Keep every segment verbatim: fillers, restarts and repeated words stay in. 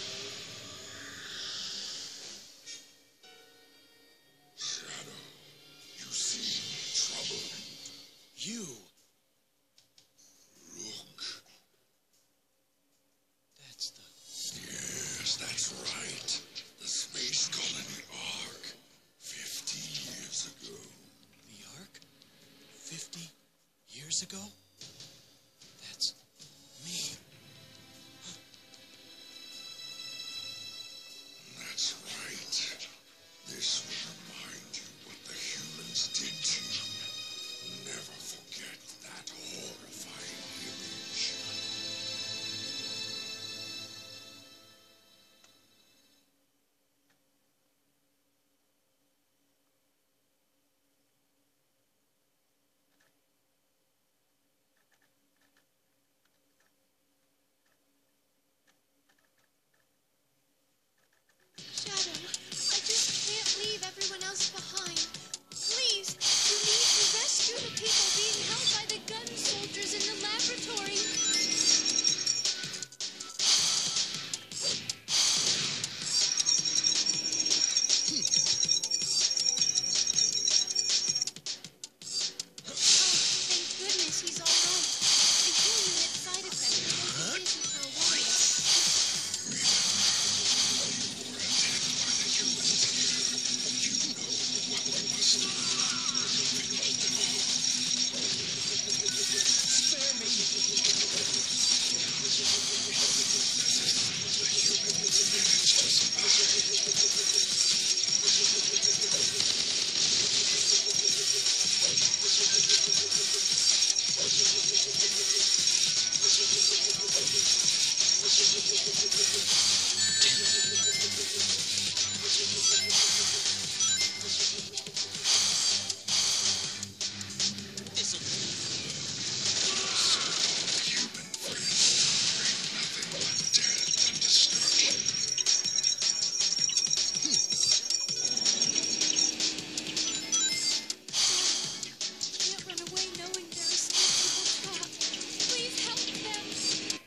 Shadow, you seem troubled. You. Look. That's the... Yes, that's right. The space colony Ark. Fifty years ago. The Ark? Fifty years ago? That's me. That's right. This will remind you what the humans did to you. Never forget that horrifying image. Shadow, I just can't leave everyone else behind. Please, you need to rescue the people being held by the gun soldiers in the laboratory. Oh, thank goodness he's all right. The heal unit side effects will make him dizzy for a while. Can't run away knowing there are still people trapped. Please help them.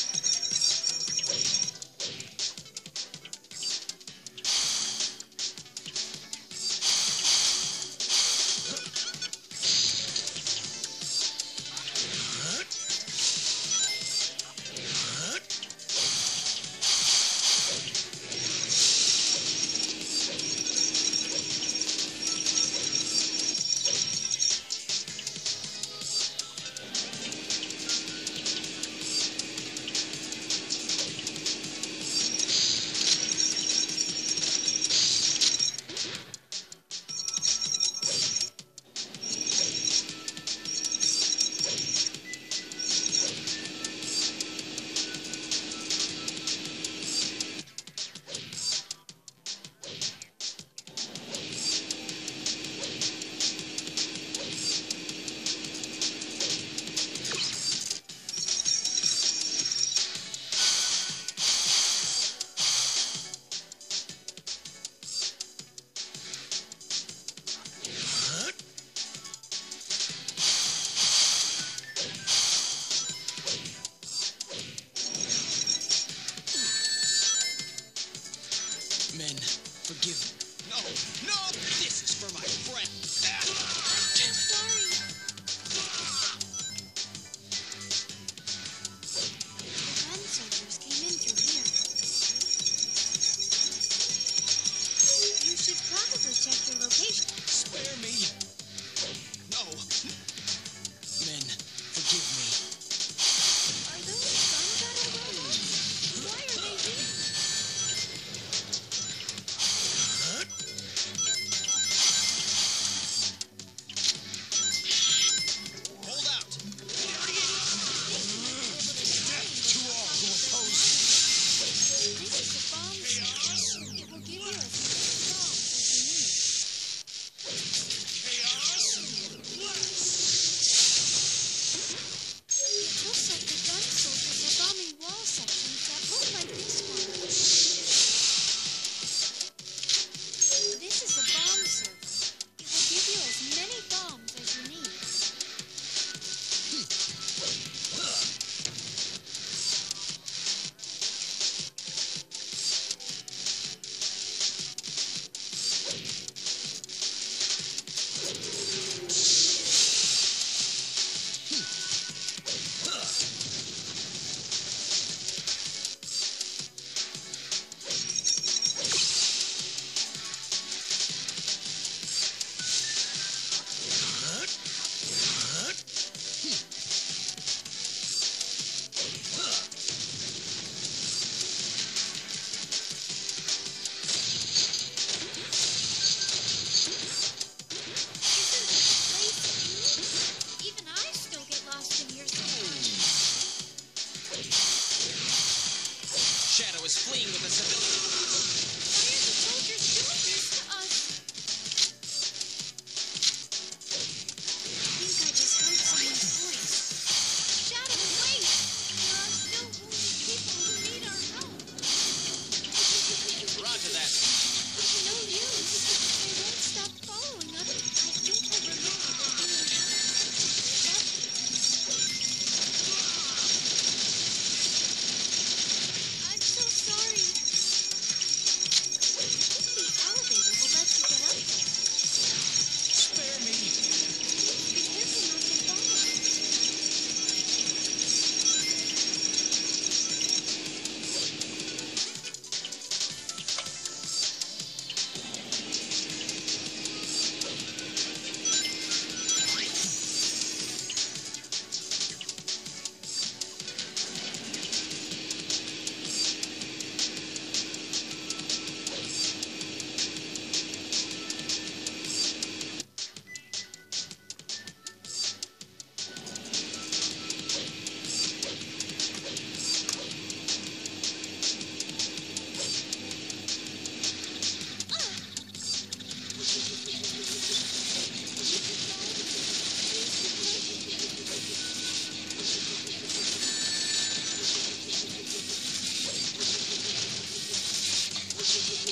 Men, forgive me. No, no! This is for my friend. Ah. Damn it. Sorry. The gun soldiers came in through here. You should probably check your location. Spare me. No. Men, forgive me. Are those gun battle robots? Why are they here?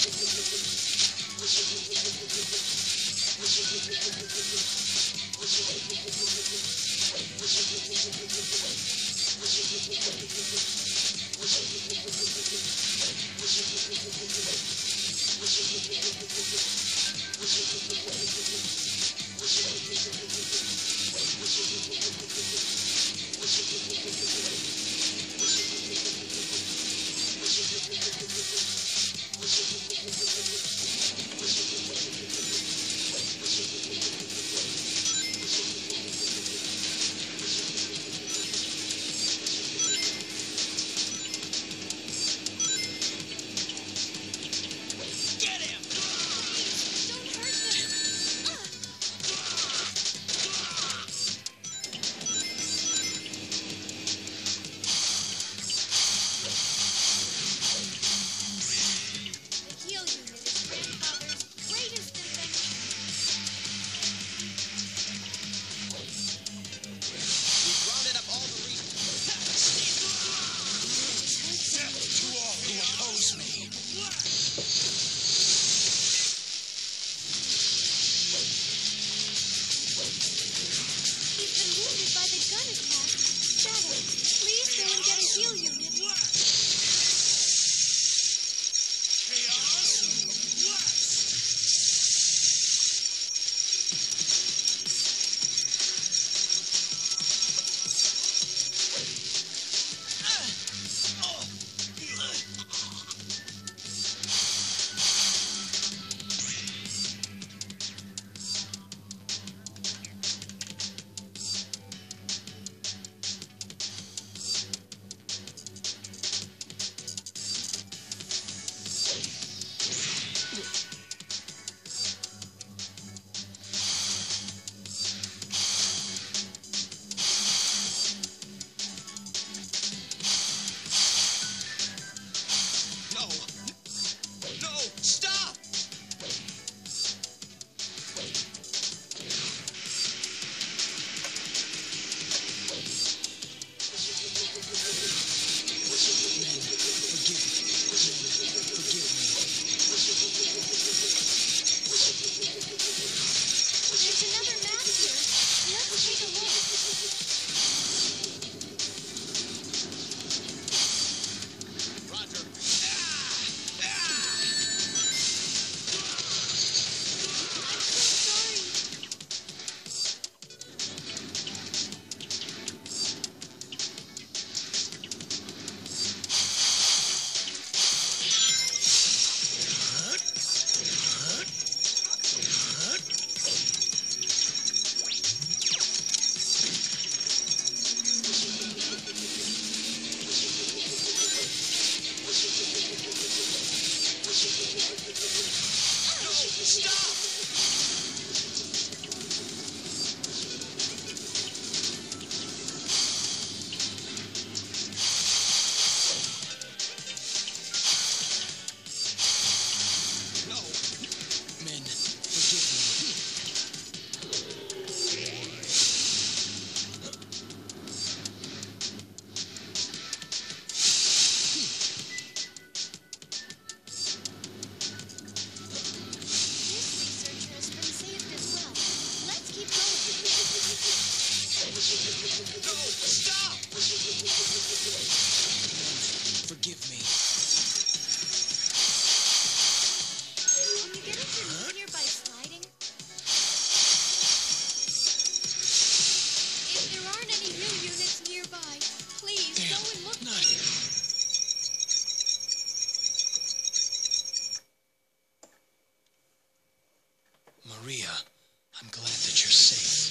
Maria, I'm glad that you're safe.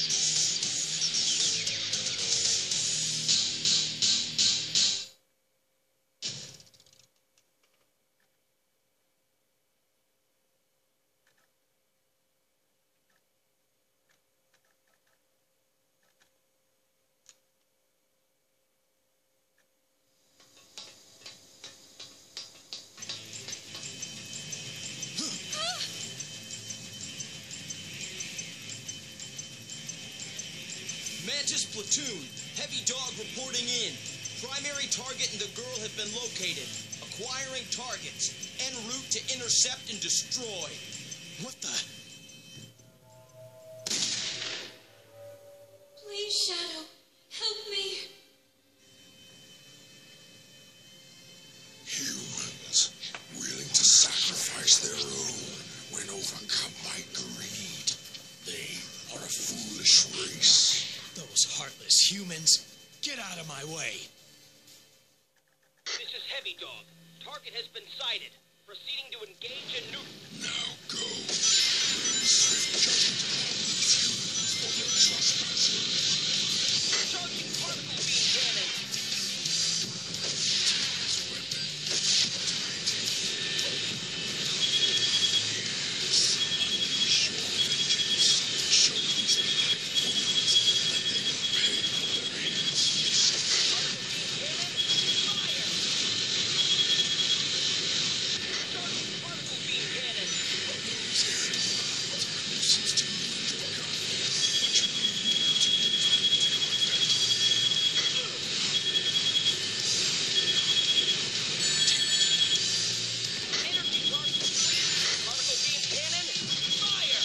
Mantis platoon, heavy dog reporting in. Primary target and the girl have been located. acquiring targets. En route to intercept and destroy. What the? Please, Shadow, help me. Humans willing to sacrifice their own when overcome by greed. They are a foolish race. Those heartless humans. Get out of my way. This is Heavy Dog. Target has been sighted. Proceeding to engage and nuke. Now go. Bring swift judgment upon these humans for their trespasses. Charging particle beam cannon. His weapon. Yes, unleash your vengeance. Show these black fools that they will pay for their hands. Particle beam cannon. Fire! Charging particle beam cannon. Those air clouds are nuisance to you and your gun, but you need more to divide their advantage. Energy charge complete. Particle beam cannon. Fire!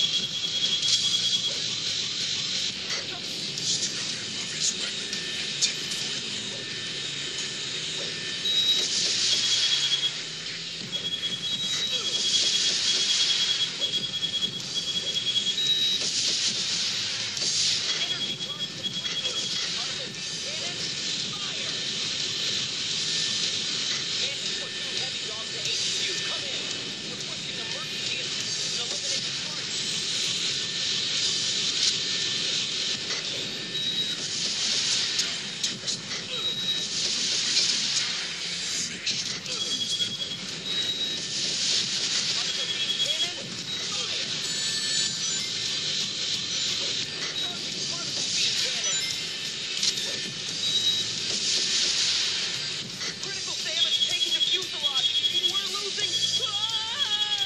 Strip him of his weapon and take it for your own. Energy charge complete. Particle beam cannon. Fire! Mantis platoon Heavy Dog to H Q. Come in. Requesting emergency assistance in eliminating targets. Particle beam cannon. Fire! Charging particle beam cannon. Critical damage taken to fuselage. We're losing. Ah!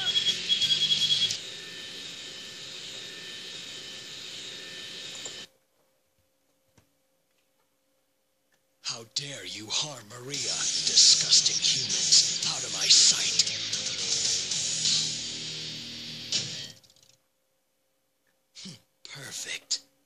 How dare you harm Maria, disgusting humans. Out of my sight. Hmm, perfect.